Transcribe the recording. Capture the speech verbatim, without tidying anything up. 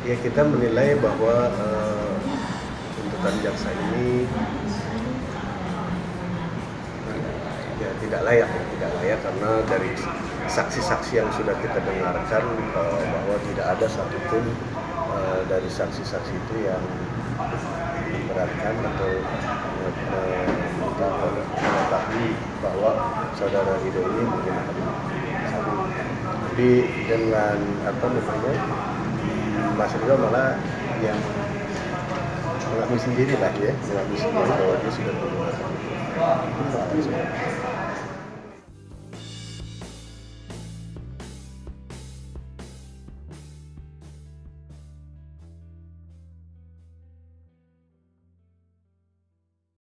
Ya, kita menilai bahwa uh, tuntutan jaksa ini ya tidak layak, ya, tidak layak karena dari saksi-saksi yang sudah kita dengarkan uh, bahwa tidak ada satupun uh, dari saksi-saksi itu yang memberatkan atau mengetahui bahwa saudara Ridho ini menggunakan sabu. Jadi dengan apa namanya, Mas Ridho malah yang mengakui sendiri lah ya, mengakui sendiri bahwa dia sudah menggunakan.